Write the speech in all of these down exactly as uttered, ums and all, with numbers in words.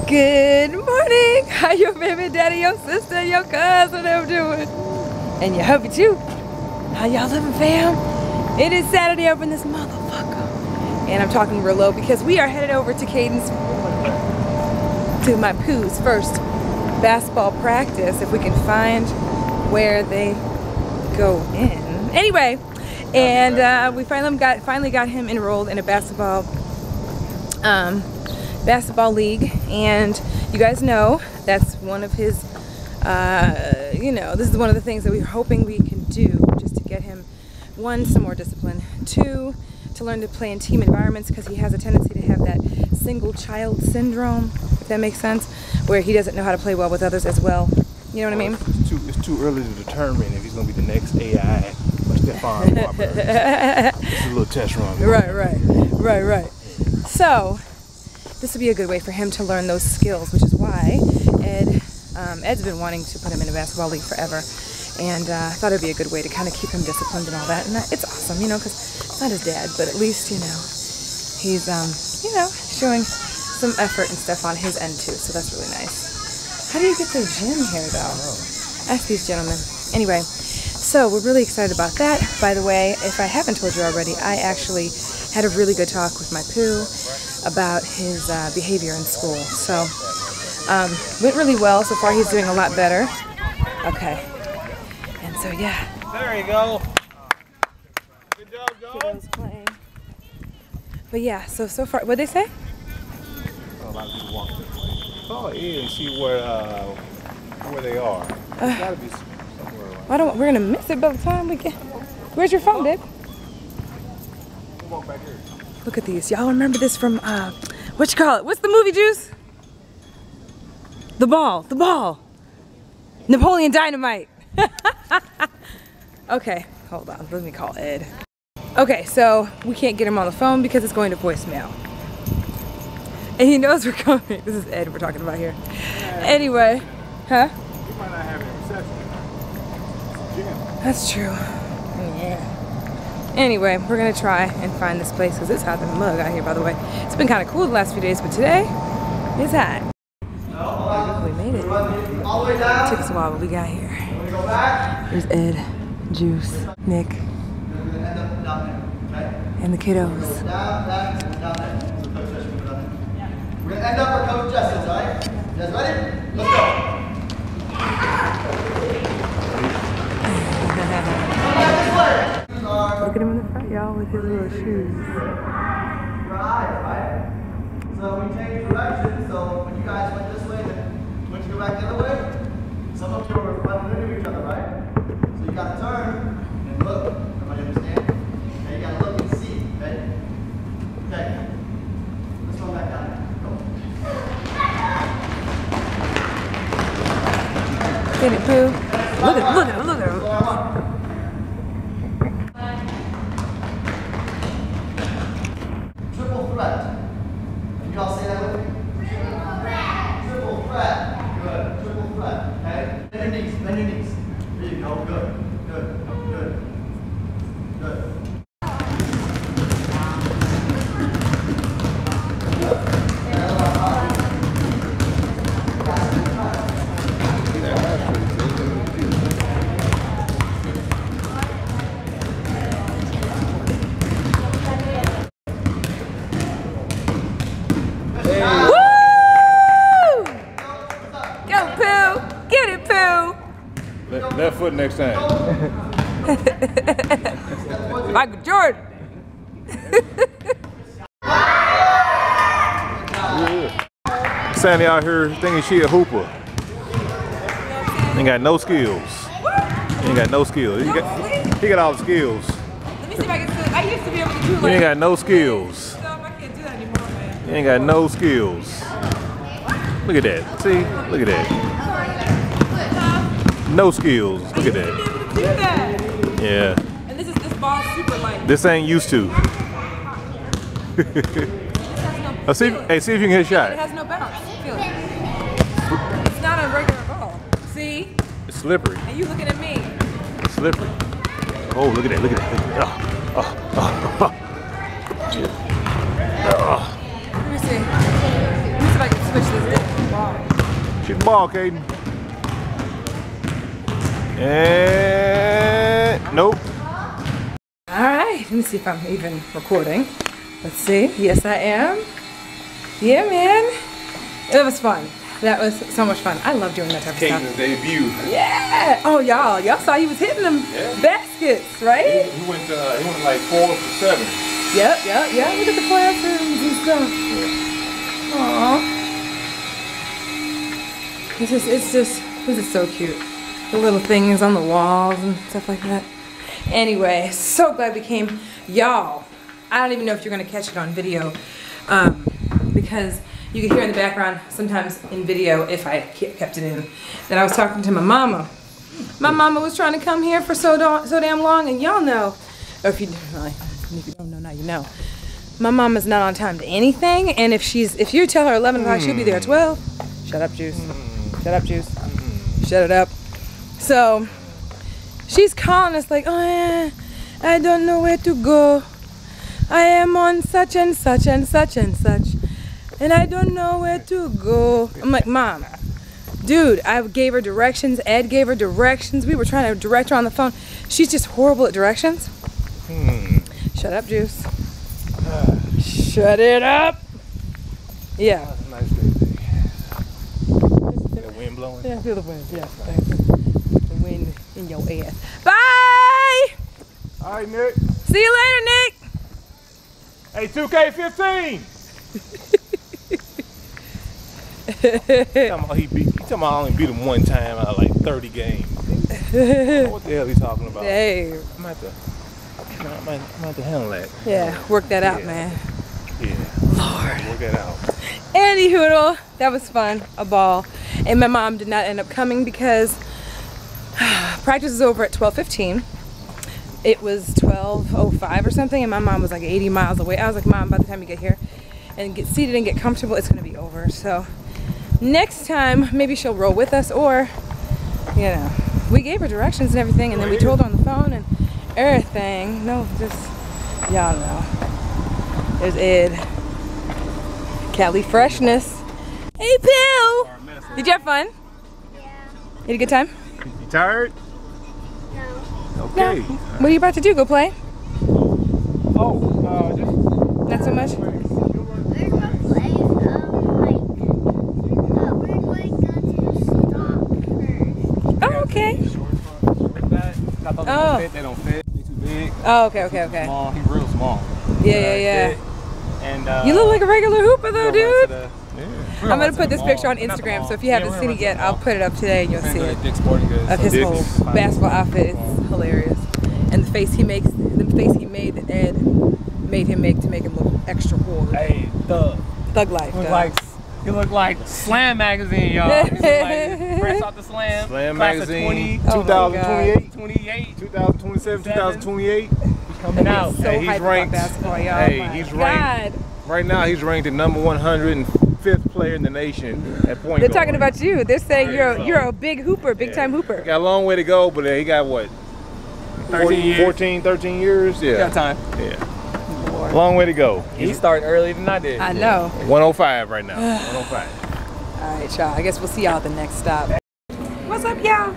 Good morning! How your baby daddy, your sister, your cousin, them doing? And your hubby too. How y'all living, fam? It is Saturday up in this motherfucker. And I'm talking real low because we are headed over to Caden's, to my Poo's first basketball practice, if we can find where they go in. Anyway, and uh, we finally got finally got him enrolled in a basketball um, basketball league, and you guys know that's one of his. Uh, you know, this is one of the things that we're hoping we can do, just to get him, one, some more discipline, two, to learn to play in team environments, because he has a tendency to have that single child syndrome, if that makes sense, where he doesn't know how to play well with others as well. You know what well, I mean? It's too, it's too early to determine if he's going to be the next A I or Stephon Marbury. It's a little test run. Right, right, right, right. So, this would be a good way for him to learn those skills, which is why Ed, um, Ed's been wanting to put him in a basketball league forever. And uh, I thought it would be a good way to kind of keep him disciplined and all that. And uh, it's awesome, you know, because it's not his dad, but at least, you know, he's, um, you know, showing some effort and stuff on his end too. So that's really nice. How do you get to the gym here, though? Ask these gentlemen. Anyway, so we're really excited about that. By the way, if I haven't told you already, I actually had a really good talk with my Pooh about his uh, behavior in school. So, um, went really well. So far, he's doing a lot better. Okay. And so, yeah. There you go. Good job, John. Playing. But yeah, so, so far, what'd they say? A lot of people walk this way. Oh, yeah, and see where, uh, where they are. There's uh, gotta be somewhere around. I don't, we're gonna miss it by the time we get. Where's your phone, babe? We'll walk back here. Look at these. Y'all remember this from, uh, what you call it? What's the movie, Juice? The Ball. The Ball. Napoleon Dynamite. Okay, hold on. Let me call Ed. Okay, so we can't get him on the phone because it's going to voicemail. And he knows we're coming. This is Ed we're talking about here. Anyway, huh? You might not have any reception. That's true. Yeah. Anyway, we're gonna try and find this place because it's hot as a mug out here, by the way. It's been kind of cool the last few days, but today it's hot. We made it. It took us a while, but we got here. There's Ed, Juice, Nick, and the kiddos. We're gonna end up our Coach Justin's, alright? You guys ready? Let's go. Look at him in the front, y'all, with his little shoes. Right, right? So we changed direction, so when you guys went this way, then when you go back the other way, some of you are running into each other, right? So you gotta turn and look. Everybody understand? Okay, you gotta look and see, okay? Okay. Let's go back down. Get it, Pooh. Look at, look at him, look at him. Triple threat. Can you all say that with me? Triple threat. Triple threat. Good. Triple threat. Okay? Bend your knees. Bend your knees. There you go. Good. Good. Good. Good. Left foot next time. Michael Jordan. Yeah. Sande out here thinking she a hooper. Ain't got no skills. He ain't got no skills. He got, he got all the skills. Let me see if I can do it. I used to be able to do like. He ain't got no skills. So I can't do that anymore, man. He ain't got no skills. Look at that. See? Look at that. No skills. Look at that. To do that. Yeah. And this is this ball super light. This ain't used to. oh, see, hey, see if you can hit a shot. It has no bounce. Feel it. It's not a regular ball. See? It's slippery. And you looking at me. It's slippery. Oh, look at that. Look at that. Look at that. Oh, oh, oh, oh. Let me see. Let me see if I can switch this. ball, Caden. And nope. All right, let me see if I'm even recording. Let's see. Yes, I am. Yeah, man. It was fun. That was so much fun. I love doing that type of stuff. Caden's debut. Yeah. Oh, y'all. Y'all saw he was hitting them yeah. baskets, right? He, he went. Uh, he went like four for seven. Yep, yep, yep. Look at the classrooms and stuff. Yeah. Aww. It's just, it's just, this is so cute. The little things on the walls and stuff like that. Anyway, so glad we came. Y'all, I don't even know if you're gonna catch it on video, um, because you can hear in the background sometimes in video, if I kept it in, that I was talking to my mama. My mama was trying to come here for so, so damn long, and y'all know, or if you, if you don't know now, you know. My mama's not on time to anything, and if she's, if you tell her eleven o'clock, she'll be there at twelve. Shut up, Juice. Shut up, Juice. Shut it up. So, she's calling us like, oh yeah, I don't know where to go. I am on such and such and such and such, and I don't know where to go. I'm like, Mom, dude, I gave her directions. Ed gave her directions. We were trying to direct her on the phone. She's just horrible at directions. Hmm. Shut up, Juice. Uh, Shut it up. Yeah. Nice day. The wind blowing? Yeah, I feel the wind. Yeah, thanks. The wind in your ass. Bye! All right, Nick. See you later, Nick. Hey, two K fifteen. he beat. He talking about I only beat him one time out of like thirty games. What the hell he talking about? Hey. I'm gonna have to. I'm gonna have to handle that. Yeah, work that out, yeah. man. Yeah. Lord. Work that out. Andy Hoodle, that was fun, a ball. And my mom did not end up coming because practice is over at twelve fifteen. It was twelve oh five or something, and my mom was like eighty miles away. I was like, Mom, by the time you get here and get seated and get comfortable, it's gonna be over. So next time, maybe she'll roll with us, or, you know, we gave her directions and everything, and then we told her on the phone and everything. No, just, y'all know. There's Ed. Cali Freshness. Hey, Bill! Did you have fun? Yeah. You had a good time? You tired? No. Okay. No. What are you about to do? Go play? Oh, uh, just. Not so much? We're gonna play, um, like, uh, we're going to stop first. Oh, okay. Oh. They don't fit. They too big. Oh, okay, okay, okay. Small. He's real small. Yeah, yeah, yeah. And uh, You look like a regular hooper though, dude. Yeah. I'm gonna put this picture on Instagram, so if you haven't seen it yet, I'll put it up today and you'll see it. Dick's Sporting Goods. Of his Dick's. whole basketball outfit. It's hilarious. And the face he makes, the face he made that Ed made him make to make him look extra horrid. Hey, Thug. Thug life, He look dog. like he look like Slam magazine, y'all. He look like fresh off the Slam. Slam class of magazine. twenty, Oh my God. twenty-eight. twenty-eight. twenty twenty-seven, twenty twenty-eight. Coming out. So Hey, he's hyped ranked- about basketball, y'all. hey, Oh my he's God. ranked- Right now, he's ranked the number one hundred fifth player in the nation at point They're guard. talking about you. They're saying you're so- you're a big hooper, big time hooper. Got a long way to go, but uh, he got what? thirteen years. fourteen, thirteen years? Yeah. Got time. Yeah. Long way to go. He started earlier than I did. I know. one oh five right now. one oh five. All right, y'all. I guess we'll see y'all at the next stop. What's up, y'all?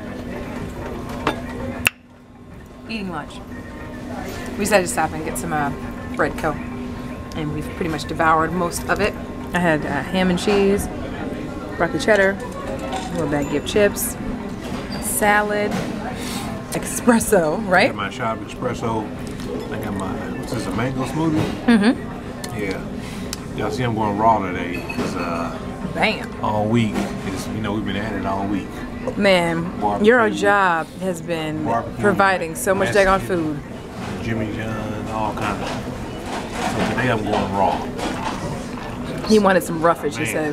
Eating lunch. We decided to stop and get some uh, bread co. And we've pretty much devoured most of it. I had uh, ham and cheese, broccoli cheddar, a little baggie of chips, a salad, espresso, I right? got my shop espresso. I got my, what's this, a mango smoothie? Mm-hmm. Yeah. Y'all see I'm going raw today because uh, Bam. all week, it's, you know, we've been at it all week. Man, Barbecue. your job has been Barbecue. providing so much daggone food. Jimmy John, all kinds of. So today I'm going raw. He wanted some roughage, he Man. said.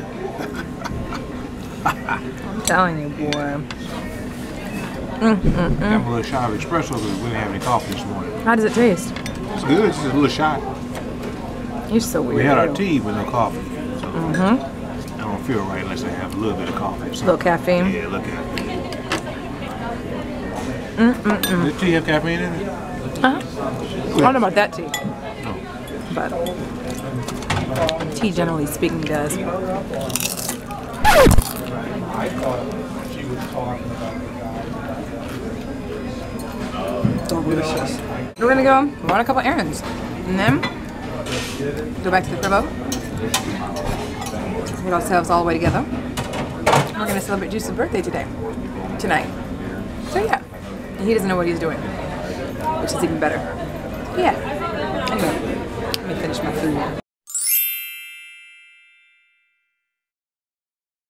I'm telling you, boy. Mm, mm, Got mm. a little shot of espresso because we didn't have any coffee this morning. How does it taste? It's good, it's just a little shot. You're so weird. We had our ew. tea with no coffee. So Mm-hmm. I don't feel right unless I have a little bit of coffee. So. Little caffeine. Yeah, look at it. Mm, mm, mm. Does tea have caffeine in it? Uh-huh. I don't know about that tea. No. But tea, generally speaking, does. I thought she was talking about the guy. Delicious. We're gonna go run a couple errands and then go back to the cribbo. Get ourselves all the way together. We're gonna celebrate Juice's birthday today, tonight. So yeah, and he doesn't know what he's doing, which is even better. Yeah. Anyway, let me finish my food.